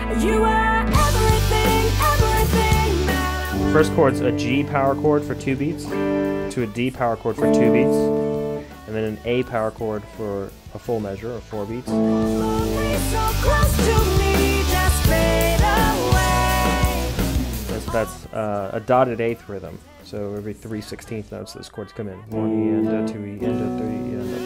You are everything, everything that First chord's a G power chord for 2 beats, to a D power chord for 2 beats, and then an A power chord for a full measure of 4 beats. so close to me just fade away. That's a dotted eighth rhythm. So every 3/16 notes, those chords come in. 1 E and 2 E and 3 E and